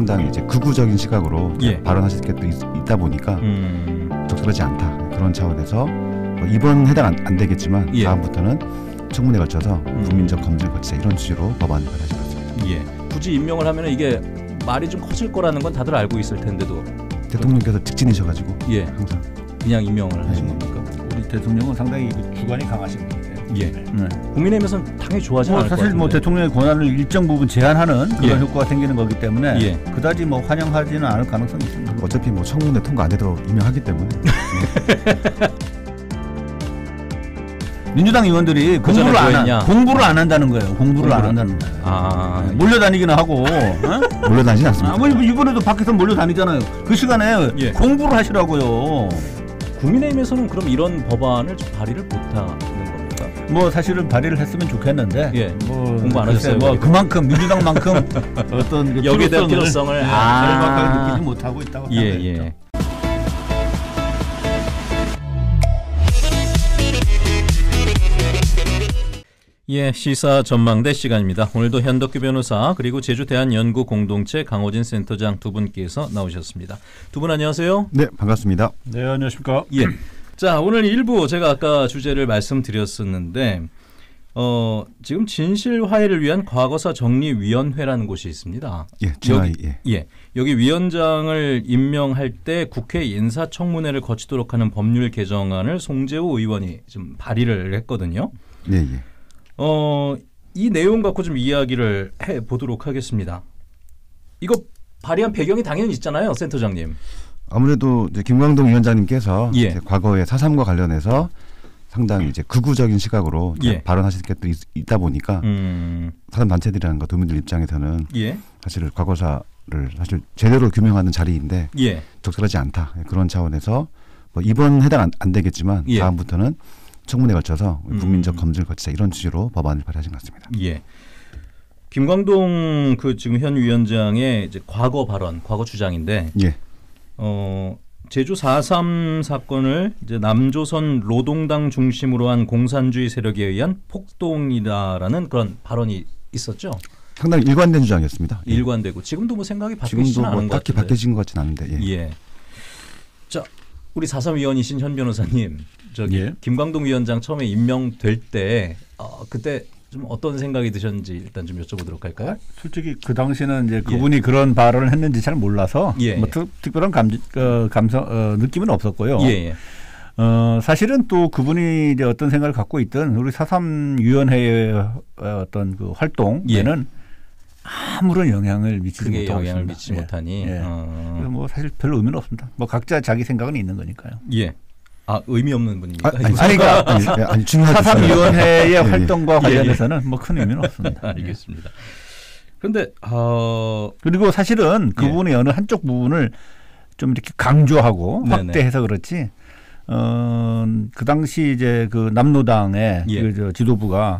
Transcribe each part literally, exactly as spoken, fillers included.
상당히 이제 극우적인 시각으로 예. 발언하실 게 또 있다 보니까 음. 적절하지 않다 그런 차원에서 뭐 이번 해당 안, 안 되겠지만 예. 다음부터는 청문회 걸쳐서 음. 국민적 검증을 거치자 이런 취지로 법안을 발의하신 것 같습니다. 예. 굳이 임명을 하면 이게 말이 좀 커질 거라는 건 다들 알고 있을 텐데도 대통령께서 직진이셔가지고 예. 항상 그냥 임명을 하신 네. 겁니까? 우리 대통령은 상당히 주관이 강하신 분이에요. 예. 네. 국민의힘에서는 당연히 좋아하지 뭐 않을 것 사실 같은데. 뭐 대통령의 권한을 일정 부분 제한하는 그런 예. 효과가 생기는 거기 때문에 예. 그다지 뭐 환영하지는 않을 가능성이 있습니다. 어차피 뭐 청문회 통과 안 되도록 임명하기 때문에 민주당 의원들이 그 전에 공부를 안, 뭐 했냐? 한, 공부를 안 한다는 거예요. 공부를, 안 공부를. 한다는 거예요. 아. 네. 몰려다니기는 하고 어? 몰려다니진 않습니다. 아, 뭐 이번에도 밖에서 몰려다니잖아요. 그 시간에 예. 공부를 하시라고요. 국민의힘에서는 그럼 이런 법안을 좀 발의를 못 하는 겁니까? 뭐 사실은 발의를 했으면 좋겠는데 예. 뭐 공부 안 글쎄 하셨어요, 뭐 거기도? 그만큼 민주당만큼 어떤 그 여기에 대한 필요성을, 필요성을. 예, 아. 절박하게 느끼지 못하고 있다고 예, 생각합니다. 예. 예, 시사 전망대 시간입니다. 오늘도 현덕규 변호사 그리고 제주대한연구공동체 강호진 센터장 두 분께서 나오셨습니다. 두 분 안녕하세요. 네, 반갑습니다. 네, 안녕하십니까? 예. 자, 오늘 일부 제가 아까 주제를 말씀드렸었는데 어, 지금 진실 화해를 위한 과거사 정리위원회라는 곳이 있습니다. 예, 진화이, 여기, 예. 예. 여기 위원장을 임명할 때 국회 인사청문회를 거치도록 하는 법률 개정안을 송재호 의원이 좀 발의를 했거든요. 예, 예. 어, 이 내용 갖고 좀 이야기를 해 보도록 하겠습니다. 이거 발의한 배경이 당연히 있잖아요, 센터장님. 아무래도 이제 김광동 위원장님께서 예. 이제 과거에 사삼과 관련해서 상당히 이제 극우적인 시각으로 이제 예. 발언하실 게 또 있다 보니까 음, 사람 단체들이라는 거 도민들 입장에서는 예, 사실 과거사를 사실 제대로 규명하는 자리인데 예, 적절하지 않다 그런 차원에서 뭐 이번 해당 안, 안 되겠지만 예. 다음부터는 청문회 걸쳐서 음. 국민적 검증을 거치자 이런 취지로 법안을 발의하신 것 같습니다. 예. 김광동 그 지금 현 위원장의 이제 과거 발언, 과거 주장인데, 예, 어, 제주 사 삼 사건을 이제 남조선 노동당 중심으로 한 공산주의 세력에 의한 폭동이다라는 그런 발언이 있었죠. 상당히 일관된 주장이었습니다. 예. 일관되고 지금도 뭐 생각이 바뀌지는 지금도 않은 뭐 것 딱히 같은데. 바뀌진 것 같지는 않은데. 예. 예. 자, 우리 사 삼 위원이신 현 변호사님, 저기 예. 김광동 위원장 처음에 임명될 때 어, 그때 좀 어떤 생각이 드셨는지 일단 좀 여쭤보도록 할까요? 솔직히 그 당시는 이제 그분이 그런 발언을 했는지 잘 몰라서 예, 뭐 예. 특, 특별한 감, 어, 감성 어, 느낌은 없었고요. 예, 예. 어, 사실은 또 그분이 이제 어떤 생각을 갖고 있든 우리 사 삼 위원회의 어떤 그 활동에는 아무런 영향을 미치지 크게 못하고 영향을 있습니다. 미치지 예. 못하니. 예. 어. 그래서 뭐 사실 별 의미는 없습니다. 뭐 각자 자기 생각은 있는 거니까요. 예. 아, 의미 없는 분입니까? 아, 아니, 아니, 그러니까 아니, 예, 아니 중요하죠. 사 삼 위원회의 예, 예. 활동과 예, 예. 관련해서는 뭐 큰 의미는 없습니다. 알겠습니다. 그런데 어, 그리고 사실은 그분의 어느 한쪽 부분을 좀 이렇게 강조하고 네네. 확대해서 그렇지. 어, 그 당시 이제 그 남노당의 예. 그 저 지도부가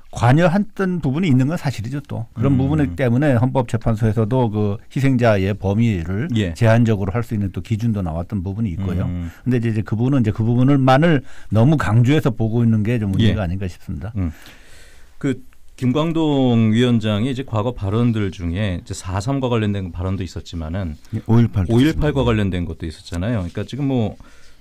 관여했던 부분이 있는 건 사실이죠 또. 그런 음. 부분이기 때문에 헌법재판소에서도 그 희생자의 범위를 예. 제한적으로 할 수 있는 또 기준도 나왔던 부분이 있고요. 음. 근데 이제 이제 그 부분은 이제 그 부분을만을 너무 강조해서 보고 있는 게 좀 문제가 예. 아닌가 싶습니다. 음. 그 김광동 위원장이 이제 과거 발언들 중에 이제 사 삼과 관련된 발언도 있었지만은 오일팔 오일팔과 관련된 것도 있었잖아요. 그러니까 지금 뭐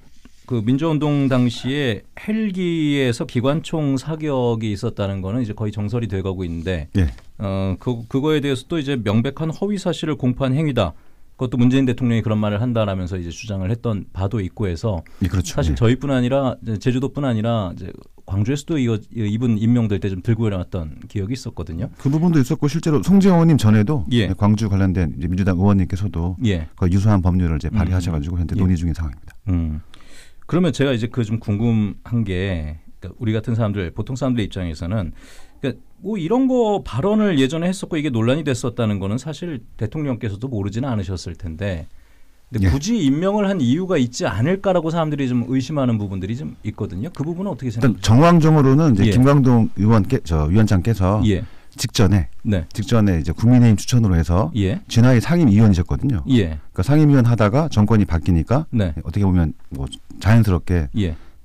그 민주운동 당시에 헬기에서 기관총 사격이 있었다는 거는 이제 거의 정설이 돼가고 있는데, 예. 어, 그 그거에 대해서 또 이제 명백한 허위 사실을 공표한 행위다. 그것도 문재인 대통령이 그런 말을 한다라면서 이제 주장을 했던 바도 있고 해서 예, 그렇죠. 사실 예. 저희뿐 아니라 이제 제주도뿐 아니라 이제 광주에서도 이거 이분 임명될 때 좀 들고 일어났던 기억이 있었거든요. 그 부분도 있었고 실제로 송재호 의원님 전에도 예. 광주 관련된 이제 민주당 의원님께서도 예. 거의 유사한 법률을 이제 발의하셔가지고 현재 예. 논의 중인 상황입니다. 음. 그러면 제가 이제 그 좀 궁금한 게 그러니까 우리 같은 사람들 보통 사람들 입장에서는 그러니까 뭐 이런 거 발언을 예전에 했었고 이게 논란이 됐었다는 거는 사실 대통령께서도 모르지는 않으셨을 텐데 근데 예. 굳이 임명을 한 이유가 있지 않을까라고 사람들이 좀 의심하는 부분들이 좀 있거든요. 그 부분은 어떻게 일단 생각하세요? 정황적으로는 이제 예. 김광동 의원께 저 위원장께서 예, 직전에 네, 직전에 이제 국민의힘 추천으로 해서 예, 진화의 상임위원이셨거든요. 예, 그러니까 상임위원 하다가 정권이 바뀌니까 네, 어떻게 보면 뭐 자연스럽게 예,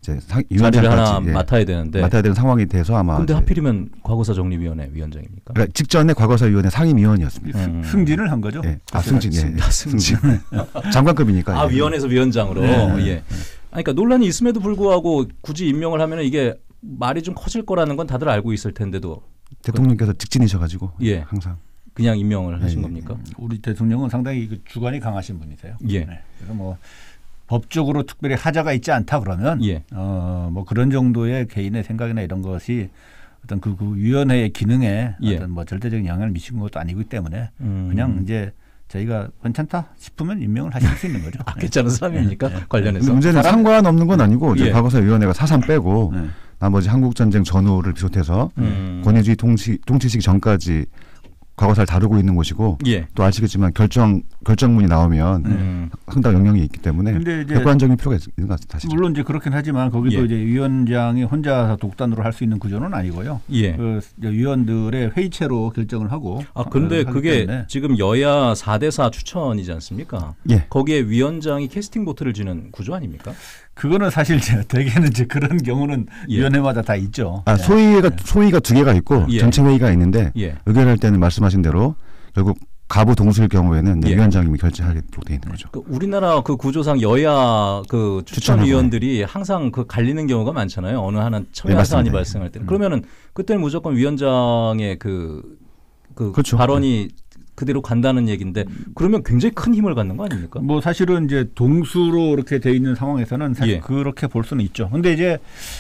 이제 상, 자리를 위원장까지 하나 예, 맡아야 되는데 맡아야 되는 상황이 돼서 아마. 근데 이제 하필이면 과거사정리위원회 위원장입니까? 그러니까 직전에 과거사위원회 상임위원이었습니다. 음. 승진을 한 거죠. 예. 아 승진, 예, 예. 아, 승진. 장관급이니까. 아 예. 위원회에서 위원장으로. 네. 예. 아니, 그러니까 논란이 있음에도 불구하고 굳이 임명을 하면 이게 말이 좀 커질 거라는 건 다들 알고 있을 텐데도 대통령께서 직진이셔가지고 예. 항상. 그냥 임명을 하신 예, 겁니까? 우리 대통령은 상당히 그 주관이 강하신 분이세요. 예. 네. 그래서 뭐 법적으로 특별히 하자가 있지 않다 그러면 예. 어, 뭐 그런 정도의 개인의 생각이나 이런 것이 어떤 그, 그 위원회의 기능에 예. 어떤 뭐 절대적인 영향을 미치는 것도 아니기 때문에 음. 그냥 이제 저희가 괜찮다 싶으면 임명을 하실 수 있는 거죠. 아, 괜찮은 사람입니까? 네. 관련해서. 문제는 상관없는 건 아니고 이제 예. 과거사위원회가 사삼 빼고 네. 나머지 한국전쟁 전후를 비롯해서 음. 권위주의 통치 통치식 전까지 과거사를 다루고 있는 곳이고 예. 또 아시겠지만 결정 결정문이 나오면 음. 상당 영향이 있기 때문에 근데 이제 객관적인 필요가 있는 것 같습니다. 물론 이제 그렇긴 하지만 거기도 예. 이제 위원장이 혼자 독단으로 할 수 있는 구조는 아니고요. 예. 그 위원들의 회의체로 결정을 하고. 아 근데 어, 하기 그게 때문에. 지금 여야 사 대 사 추천이지 않습니까? 예. 거기에 위원장이 캐스팅 보트를 쥐는 구조 아닙니까? 그거는 사실 이제 대개는 이제 그런 경우는 예. 위원회마다 다 있죠. 아, 네. 소위가 소위가 두 개가 있고 예. 전체 회의가 있는데 예. 의결할 때는 말씀하신 대로 결국 가부 동수일 경우에는 예. 위원장님이 결정하도록 돼 있는 거죠. 그 우리나라 그 구조상 여야 그 추천 추천하고. 위원들이 항상 그 갈리는 경우가 많잖아요. 어느 하나 첨예한 네, 사안이 맞습니다. 발생할 때. 그러면은 그때는 무조건 위원장의 그, 그 그렇죠. 발언이 그대로 간다는 얘기인데 그러면 굉장히 큰 힘을 갖는 거 아닙니까? 뭐 사실은 이제 동수로 이렇게 돼 있는 상황에서는 사실 예. 그렇게 볼 수는 있죠. 근데 이제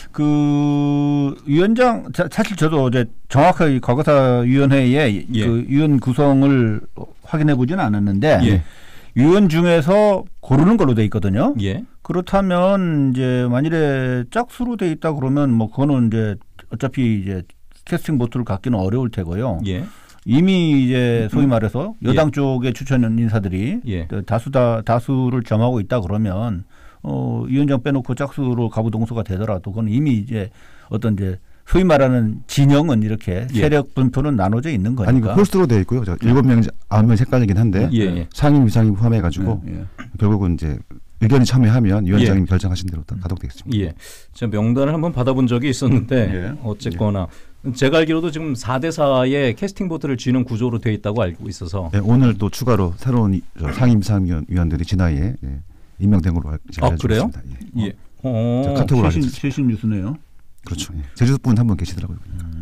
그 위원장 자- 사실 저도 이제 정확하게 과거사위원회의 예. 그 위원 구성을 확인해 보지는 않았는데 예. 위원 중에서 고르는 걸로 돼 있거든요. 예. 그렇다면 이제 만일에 짝수로 돼 있다 그러면 뭐 그거는 이제 어차피 이제 캐스팅 보트를 갖기는 어려울 테고요. 예. 이미 이제 소위 말해서 예. 여당 쪽의 추천 인사들이 예. 다수다 다수를 점하고 있다 그러면 어 위원장 빼놓고 짝수로 가부동수가 되더라도 그건 이미 이제 어떤 이제 소위 말하는 진영은 이렇게 예. 세력 분포는 나눠져 있는 거니까. 아니 그 홀수로 되어 있고요. 저 일곱 명 아홉 명이 헷갈리긴 한데 예. 예. 상임 위상임 포함해가지고 예, 예. 결국은 이제 의견이 참여하면 위원장님이 결정하신 대로 다 가독되겠습니다. 예. 제가 명단을 한번 받아본 적이 있었는데 예. 어쨌거나 제가 알기로도 지금 사 대 사의 캐스팅 보트를 쥐는 구조로 되어 있다고 알고 있어서 네, 오늘 또 추가로 새로운 이- 저 상임 위상위원들이 진화에 예, 임명된 걸로 이제 아, 알려지고 그래요? 있습니다. 예. 예. 어. 자, 카톡으로 최신, 알려졌어요. 최신 뉴스네요. 그렇죠. 예. 제주도 분 한 분 계시더라고요.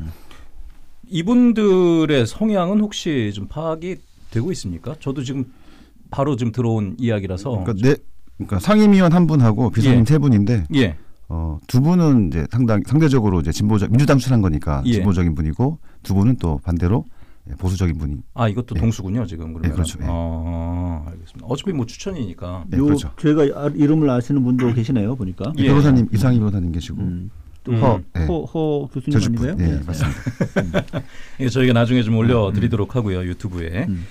이분들의 성향은 혹시 좀 파악이 되고 있습니까? 저도 지금 바로 지금 들어온 이야기라서. 그러니까 네, 그러니까 상임위원 한 분하고 비상임 예. 세 분인데 예. 어, 두 분은 이제 상당 상대적으로 이제 진보적 민주당 출한 거니까 예. 진보적인 분이고 두 분은 또 반대로 예, 보수적인 분이. 아 이것도 예. 동수군요 지금 그러면. 예, 그렇죠. 예. 어, 알겠습니다. 어차피 뭐 추천이니까. 네, 그렇죠. 제가 이름을 아시는 분도 계시네요 보니까. 예. 변호사님 이상희 변호사님 계시고 음. 음. 허, 예. 허, 허 교수님 제주분 아니세요? 예, 맞습니다. 이거 저희가 나중에 좀 올려드리도록 하고요 유튜브에. 음.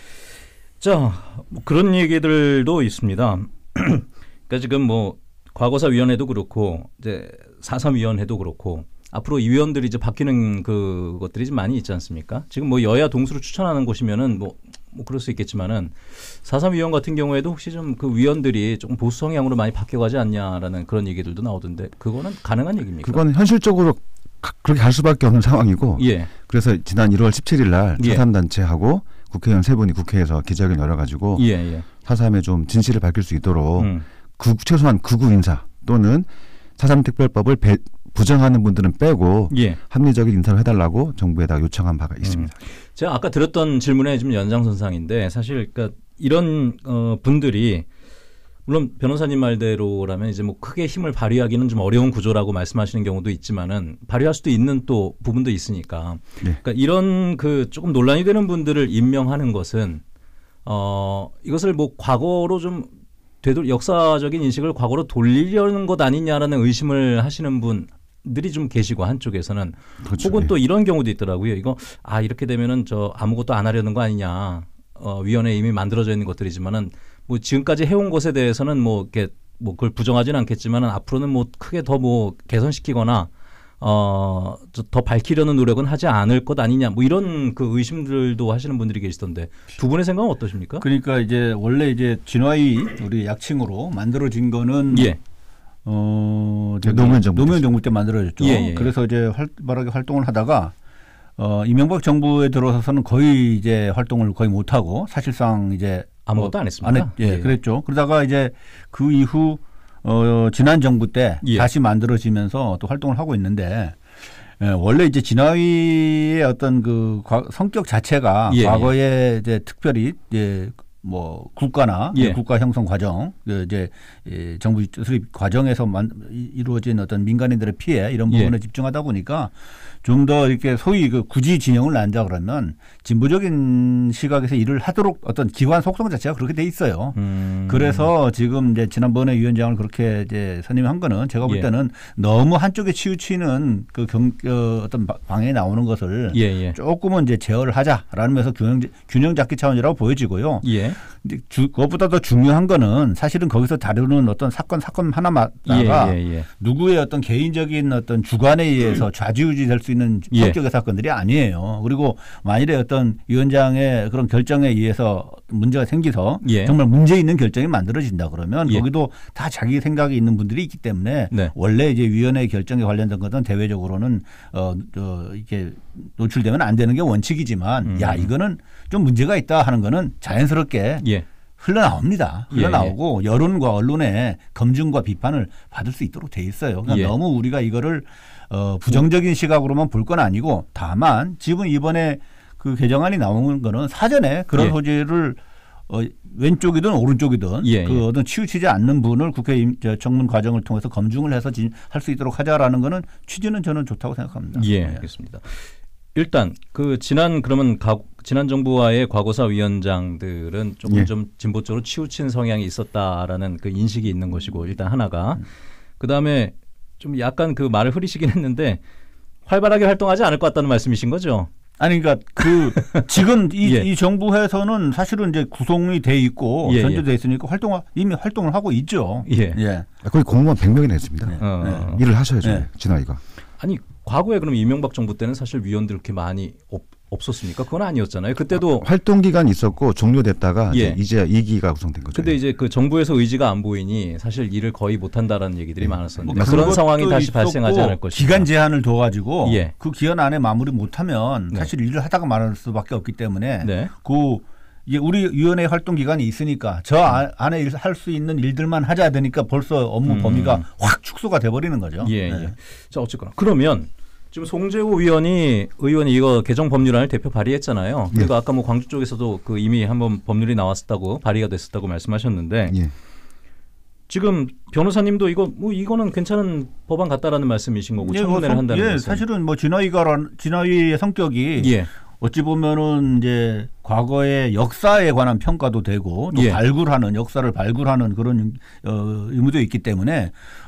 자, 뭐 그런 얘기들도 있습니다. 그러니까 지금 뭐 과거사위원회도 그렇고 이제 사삼위원회도 그렇고 앞으로 이 위원들이 이제 바뀌는 그 것들이 좀 많이 있지 않습니까? 지금 뭐 여야 동수로 추천하는 곳이면은 뭐, 뭐 그럴 수 있겠지만은 사삼위원 같은 경우에도 혹시 좀 그 위원들이 조금 보수 성향으로 많이 바뀌어가지 않냐라는 그런 얘기들도 나오던데 그거는 가능한 얘기입니까? 그건 현실적으로 가- 그렇게 갈 수밖에 없는 상황이고 예, 그래서 지난 일월 십칠일 날 예. 사삼단체하고 국회의원 세 분이 국회에서 기자회견 열어가지고 예, 예. 사삼의 좀 진실을 밝힐 수 있도록 음. 그, 최소한 극우 인사 또는 사삼특별법을 배, 부정하는 분들은 빼고 예. 합리적인 인사를 해달라고 정부에다 요청한 바가 있습니다. 제가 아까 드렸던 질문의 지금 연장선상인데 사실 그러니까 이런 어, 분들이 물론 변호사님 말대로라면 이제 뭐 크게 힘을 발휘하기는 좀 어려운 구조라고 말씀하시는 경우도 있지만은 발휘할 수도 있는 또 부분도 있으니까 네. 그러니까 이런 그 조금 논란이 되는 분들을 임명하는 것은 어 이것을 뭐 과거로 좀 되돌 역사적인 인식을 과거로 돌리려는 것 아니냐라는 의심을 하시는 분들이 좀 계시고 한쪽에서는 그렇죠. 혹은 예. 또 이런 경우도 있더라고요. 이거 아 이렇게 되면은 저 아무것도 안 하려는 거 아니냐. 어, 위원회 이미 만들어져 있는 것들이지만은 뭐 지금까지 해온 것에 대해서는 뭐 이렇게 뭐 그걸 부정하지는 않겠지만은 앞으로는 뭐 크게 더 뭐 개선시키거나 어, 더 밝히려는 노력은 하지 않을 것 아니냐. 뭐 이런 그 의심들도 하시는 분들이 계시던데 두 분의 생각은 어떠십니까? 그러니까 이제 원래 이제 진화위 우리 약칭으로 만들어진 거는 예. 어, 저기 노무현 정부 노무현 정부 때 만들어졌죠. 예, 예. 그래서 이제 활발하게 활동을 하다가 어, 이명박 정부에 들어서서는 거의 이제 활동을 거의 못 하고 사실상 이제 아무것도 뭐 안 했습니다. 안 했, 예, 예. 그랬죠. 그러다가 이제 그 이후 어, 지난 정부 때 예. 다시 만들어지면서 또 활동을 하고 있는데 예, 원래 이제 진화위의 어떤 그 과, 성격 자체가 예, 과거에 이제 특별히 이제 뭐 국가나 예. 국가 형성 과정 이제 이 정부 수립 과정에서 만, 이루어진 어떤 민간인들의 피해 이런 부분에 예. 집중하다 보니까 좀 더 이렇게 소위 그 굳이 진영을 난다 그러면 진보적인 시각에서 일을 하도록 어떤 기관 속성 자체가 그렇게 돼 있어요. 음. 그래서 지금 이제 지난번에 위원장을 그렇게 이제 선임한 거는 제가 볼 예. 때는 너무 한쪽에 치우치는 그 경, 어, 어떤 방에 나오는 것을 예, 예. 조금은 이제 제어를 하자라는 면에서 균형, 균형 잡기 차원이라고 보여지고요. 예. 근데 주, 그것보다 더 중요한 거는 사실은 거기서 다루는 어떤 사건 사건 하나마다가 예, 예, 예. 누구의 어떤 개인적인 어떤 주관에 의해서 좌지우지 될 수 있는 예. 성격의 사건들이 아니에요. 그리고 만일에 어떤 위원장의 그런 결정에 의해서 문제가 생기서 예. 정말 문제 있는 결정이 만들어진다 그러면 예. 거기도 다 자기 생각이 있는 분들이 있기 때문에 네. 원래 이제 위원회 결정에 관련된 것은 대외적으로는 어, 어 이렇게 노출되면 안 되는 게 원칙이지만 음. 야 이거는 좀 문제가 있다 하는 거는 자연스럽게 예. 흘러나옵니다. 예, 흘러나오고 여론과 언론의 검증과 비판을 받을 수 있도록 돼 있어요. 그러니까 예. 너무 우리가 이거를 어, 부정적인 시각으로만 볼 건 아니고 다만 지금 이번에 그 개정안이 나오는 거는 사전에 그런 예. 소지를 어, 왼쪽이든 오른쪽이든 예, 그 예. 어떤 치우치지 않는 분을 국회 임- 저 청문 과정을 통해서 검증을 해서 할 수 있도록 하자라는 거는 취지는 저는 좋다고 생각합니다. 예, 네. 알겠습니다. 일단 그 지난 그러면 가, 지난 정부와의 과거사 위원장들은 조금 예. 좀 진보 쪽으로 치우친 성향이 있었다라는 그 인식이 있는 것이고 일단 하나가 그 다음에 좀 약간 그 말을 흐리시긴 했는데 활발하게 활동하지 않을 것 같다는 말씀이신 거죠? 아니 그러니까 그 지금 이, 예. 이 정부에서는 사실은 이제 구성이 돼 있고 예, 전제돼 있으니까 활동 이미 활동을 하고 있죠. 예. 예. 거의 공무원 백 명이나 했습니다. 네. 어. 일을 하셔야죠. 네. 진화위가. 아니 과거에 그럼 이명박 정부 때는 사실 위원들 그렇게 많이 없, 없었습니까? 그건 아니었잖아요. 그때도 활동 기간 있었고 종료됐다가 예. 이제 이 기가 구성된 거죠. 근데 이제 그 정부에서 의지가 안 보이니 사실 일을 거의 못 한다라는 얘기들이 많았었는데 뭐 그런 그것도 상황이 다시 있었고 발생하지 않을 것이다. 기간 제한을 둬가지고 예. 그 기간 안에 마무리 못하면 네. 사실 일을 하다가 말할 수밖에 없기 때문에 네. 그 이게 우리 위원회 활동 기간이 있으니까 저 아- 안에 할 수 있는 일들만 하자 되니까 벌써 업무 음. 범위가 확 축소가 돼버리는 거죠. 예, 네. 예. 자, 어쨌거나. 그러면 지금 송재호 위원이 의원이 이거 개정 법률안을 대표 발의했잖아요. 그리고 예. 아까 뭐 광주 쪽에서도 그 이미 한번 법률이 나왔었다고 발의가 됐었다고 말씀하셨는데 예. 지금 변호사님도 이거 뭐 이거는 괜찮은 법안 같다라는 말씀이신 거고 예, 뭐 청문회를 성- 한다는 예, 것은 사실은 뭐 진화위가 진화위의 성격이 예. 어찌 보면은 이제 과거의 역사에 관한 평가도 되고 또 예. 발굴하는 역사를 발굴하는 그런 어, 의무도 있기 때문에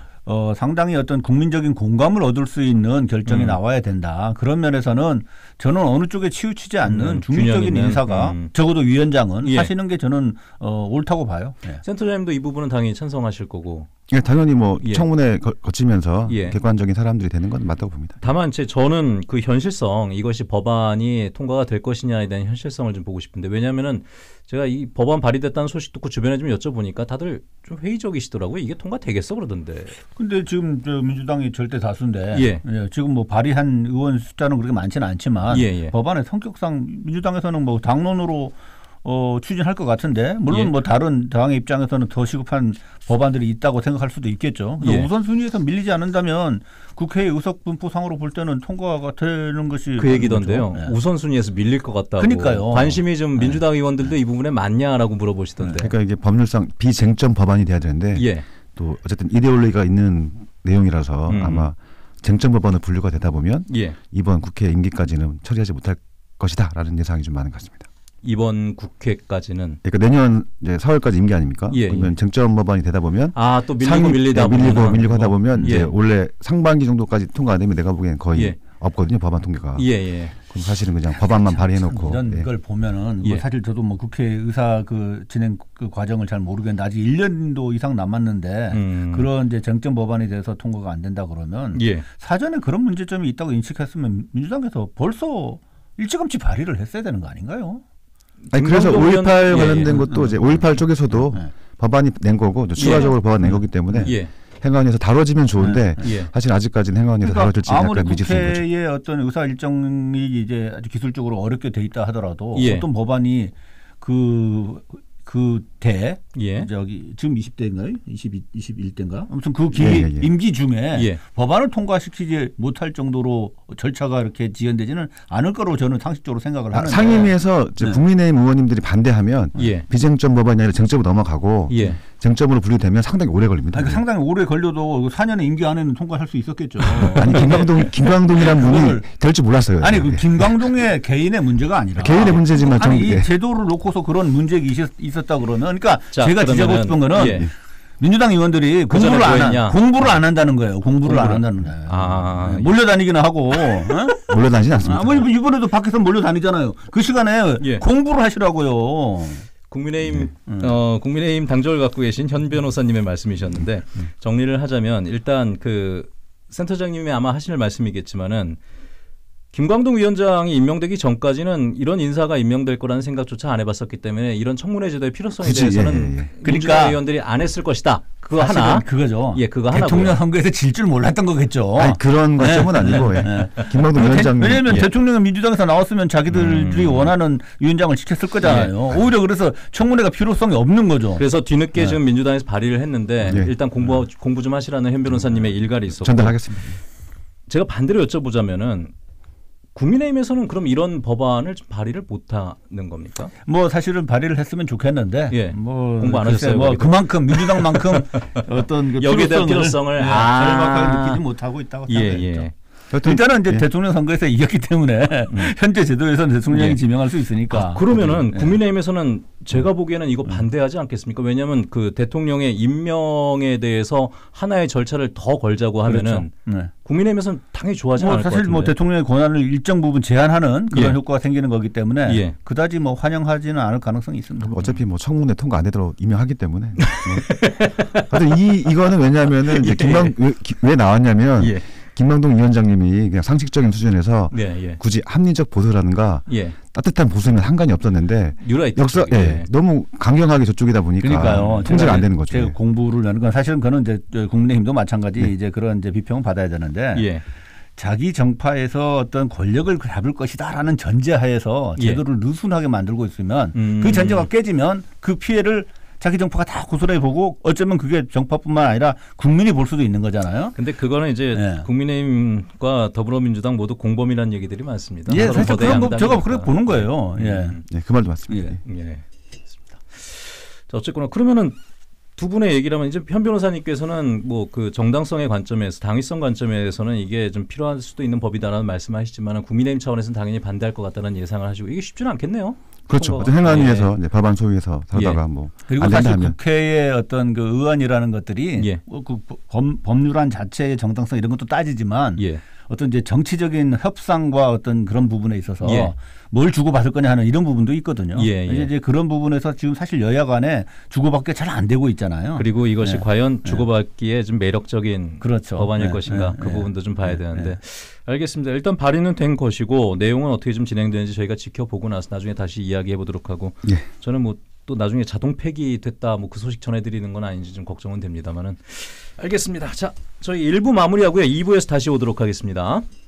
어, 상당히 어떤 국민적인 공감을 얻을 수 있는 결정이 음. 나와야 된다. 그런 면에서는 저는 어느 쪽에 치우치지 않는 음, 중립적인 균형 있는, 인사가 음. 적어도 위원장은 예. 하시는 게 저는 어, 옳다고 봐요. 예. 센터장님도 이 부분은 당연히 찬성하실 거고 예, 당연히 뭐 예. 청문회 거, 거치면서 예. 객관적인 사람들이 되는 건 맞다고 봅니다. 다만 제 저는 그 현실성 이것이 법안이 통과가 될 것이냐에 대한 현실성을 좀 보고 싶은데 왜냐하면은 제가 이 법안 발의됐다는 소식 듣고 주변에 좀 여쭤보니까 다들 좀 회의적이시더라고요. 이게 통과되겠어 그러던데. 근데 지금 저 민주당이 절대 다수인데 예. 예, 지금 뭐 발의한 의원 숫자는 그렇게 많지는 않지만 예, 예. 법안의 성격상 민주당에서는 뭐 당론으로 어, 추진할 것 같은데 물론 예. 뭐 다른 당의 입장에서는 더 시급한 법안들이 있다고 생각할 수도 있겠죠. 근데 예. 우선순위에서 밀리지 않는다면 국회의 의석 분포상으로 볼 때는 통과가 되는 것이 그 얘기던데요. 거죠. 예. 우선순위에서 밀릴 것 같다고. 그러니까요. 관심이 좀 민주당 의원들도 이 부분에 많냐라고 물어보시던데. 그러니까 이게 법률상 비쟁점 법안이 돼야 되는데 예. 또 어쨌든 이데올로기가 있는 내용이라서 음. 아마 쟁점 법안으로 분류가 되다 보면 예. 이번 국회 임기까지는 처리하지 못할 것이다라는 예상이 좀 많은 것 같습니다. 이번 국회까지는 그러니까 내년 이제 사월까지 임기 아닙니까? 예, 그러면 예. 쟁점 법안이 되다 보면 아 또 밀리고 상위- 밀리다 네, 밀리고 보면은 밀리고 하다 보면 예. 이제 원래 상반기 정도까지 통과 안 되면 내가 보기엔 거의 예. 없거든요. 법안 통과가. 예, 예. 그럼 사실은 그냥 법안만 발의해놓고 이런 예. 걸 보면은 뭐 예. 사실 저도 뭐 국회 의사 그 진행 그 과정을 잘 모르겠는데 아직 일 년도 이상 남았는데 음. 그런 이제 쟁점 법안에 대해서 통과가 안 된다 그러면 예. 사전에 그런 문제점이 있다고 인식했으면 민주당에서 벌써 일찌감치 발의를 했어야 되는 거 아닌가요? 아니 그래서 김광도 오일팔 의원- 관련된 예, 예. 것도 이제 오일팔 쪽에서도 네. 법안이 낸 거고 추가적으로 법안 낸 거기 때문에 예. 행안위에서 다뤄지면 좋은데 네. 예. 사실 아직까지는 행안위에서 그러니까 다뤄질지 아무리 약간 미지수인 거죠. 국회의 어떤 의사 일정이 이제 아주 기술적으로 어렵게 돼 있다 하더라도 예. 어떤 법안이 그 그대 예. 저기 지금 이십 대인가요? 이십이, 이십일 대인가? 아무튼 그 기, 예, 예, 예. 임기 중에 예. 법안을 통과시키지 못할 정도로 절차가 이렇게 지연되지는 않을 거로 저는 상식적으로 생각을 아, 하는데 상임위에서 이제 네. 국민의힘 의원님들이 반대하면 예. 비쟁점 법안이 아니라 쟁점으로 넘어가고 예. 쟁점으로 분류되면 상당히 오래 걸립니다. 아니, 상당히 오래 걸려도 사 년의 임기 안에는 통과할 수 있었겠죠. 아니 김광동 김광동이란 분이 그걸- 될 줄 몰랐어요. 아니 그 예. 김광동의 개인의 문제가 아니라 개인의 문제지만 아니 좀- 이 예. 제도를 놓고서 그런 문제가 있었, 있었다 그러면 그러니까 자, 제가 지적하고 그러면은, 싶은 거는 예. 민주당 의원들이 그 전에 공부를 안 뭐 했냐? 한, 공부를 안 한다는 거예요. 공부를, 안 한다는 거예요. 아, 네, 몰려다니기는 하고 어? 몰려다니진 않습니다. 아, 뭐 이번에도 밖에서 몰려다니잖아요. 그 시간에 예. 공부를 하시라고요. 국민의힘 네. 어, 국민의힘 당적을 갖고 계신 현 변호사님의 말씀이셨는데 정리를 하자면 일단 그 센터장님이 아마 하실 말씀이겠지만은 김광동 위원장이 임명되기 전까지는 이런 인사가 임명될 거라는 생각조차 안 해봤었기 때문에 이런 청문회 제도의 필요성에 굳이, 대해서는 예, 예, 예. 민주당 그러니까 의원들이 안 했을 것이다. 그거 사실은 하나. 그거죠. 예, 그거 대통령 하나고요. 선거에서 질 줄 몰랐던 거겠죠. 아니 그런 관점은 아니고 예. 네. 김광동 위원장 왜냐하면 예. 대통령은 민주당에서 나왔으면 자기들이 음. 원하는 위원장을 지켰을 거잖아요. 오히려 그래서 청문회가 필요성이 없는 거죠. 그래서 뒤늦게 네. 지금 민주당에서 발의를 했는데 예. 일단 공부 공부 좀 하시라는 현 변호사님의 일갈이 있었고 전달하겠습니다. 제가 반대로 여쭤보자면은 국민의힘에서는 그럼 이런 법안을 좀 발의를 못하는 겁니까? 뭐 사실은 발의를 했으면 좋겠는데 예. 뭐 공부 안 글쎄 하셨어요, 뭐 거기도? 그만큼 민주당만큼 어떤 그 여기에 대한 필요성을 필요성을 예, 아. 절박하게 느끼지 못하고 있다고 예, 생각했죠. 예. 일단은 이제 예. 대통령 선거에서 이겼기 때문에 현재 제도에서는 대통령이 예. 지명할 수 있으니까. 아, 그러면은 예. 국민의힘에서는 제가 보기에는 이거 반대하지 않겠습니까? 왜냐하면 그 대통령의 임명에 대해서 하나의 절차를 더 걸자고 하면은 그렇죠. 네. 국민의힘에서는 당연히 좋아하지 뭐 않을 것 사실 같은데. 뭐 대통령의 권한을 일정 부분 제한하는 그런 예. 효과가 생기는 거기 때문에 예. 그다지 뭐 환영하지는 않을 가능성이 있습니다. 어차피 뭐 청문회 통과 안 되도록 임명하기 때문에. 뭐. 하여튼 이 이거는 왜냐하면은 이제 예. 김광 왜, 기- 왜 나왔냐면 예. 김광동 위원장님이 그냥 상식적인 수준에서 예, 예. 굳이 합리적 보수라든가 예. 따뜻한 보수는 상관이 없었는데 뉴라이트 역사 쪽에. 예, 너무 강경하게 저쪽이다 보니까 그러니까요. 통제가 제가 안 되는 거죠. 제가 예. 공부를 하는 건 사실은 그는 이제 국민의힘도 마찬가지 네. 이제 그런 이제 비평을 받아야 되는데 예. 자기 정파에서 어떤 권력을 잡을 것이다라는 전제하에서 예. 제도를 느슨하게 만들고 있으면 음. 그 전제가 깨지면 그 피해를 자기 정파가 다 고스란히 보고 어쩌면 그게 정파뿐만 아니라 국민이 볼 수도 있는 거잖아요. 근데 그거는 이제 예. 국민의힘과 더불어민주당 모두 공범이라는 얘기들이 많습니다. 예, 서로 사실 거대 그런 거 제가 양당이니까. 그렇게 보는 거예요. 예. 음. 예, 그 말도 맞습니다. 예. 예. 예, 알겠습니다. 자, 어쨌거나 그러면은 두 분의 얘기라면 이제 현 변호사님께서는 뭐 그 정당성의 관점에서 당위성 관점에서는 이게 좀 필요할 수도 있는 법이다라는 말씀하시지만 국민의힘 차원에서는 당연히 반대할 것 같다는 예상을 하시고 이게 쉽지는 않겠네요. 그렇죠. 선거가. 어떤 행안위에서 이제 법안 소위에서 다루다가 뭐 그리고 안 사실 된다 하면 국회의 어떤 그 의안이라는 것들이 예. 뭐그 법, 법률안 자체의 정당성 이런 것도 따지지만 예. 어떤 이제 정치적인 협상과 어떤 그런 부분에 있어서 예. 뭘 주고받을 거냐 하는 이런 부분도 있거든요. 예, 예. 이제 그런 부분에서 지금 사실 여야 간에 주고받기가 잘 안 되고 있잖아요. 그리고 이것이 네. 과연 주고받기에 좀 매력적인 그렇죠. 법안일 네, 것인가 네, 그 네. 부분도 좀 봐야 네, 되는데 네. 알겠습니다. 일단 발의는 된 것이고 내용은 어떻게 좀 진행되는지 저희가 지켜보고 나서 나중에 다시 이야기해 보도록 하고 예. 저는 뭐 또 나중에 자동 폐기됐다 뭐 그 소식 전해드리는 건 아닌지 좀 걱정은 됩니다만은 알겠습니다. 자 저희 일 부 마무리하고요. 이 부에서 다시 오도록 하겠습니다.